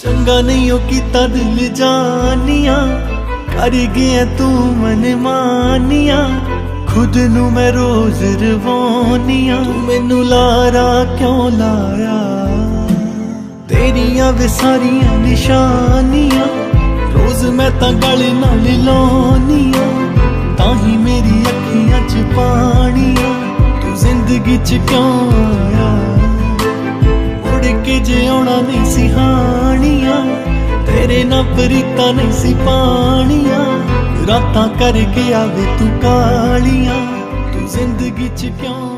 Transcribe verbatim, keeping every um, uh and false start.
चंगा नहीं हो कीता दिल जानिया, कर गया तू मन मानिया। खुद नू मैं रोज रवानिया, तू मैनू लारा क्यों लाया। तेरिया वे सारिया निशानियां रोज मैं तां गल नाल लाउनिया, ताही मेरी अखियां च पानिया। तू जिंदगी च क्यों आया, मुड़ के जे आउणा नहीं सी हानिया। तेरे ना प्रीता नहीं सी पानिया, रातां करके आवे तू कालियां। तू जिंदगी च क्यों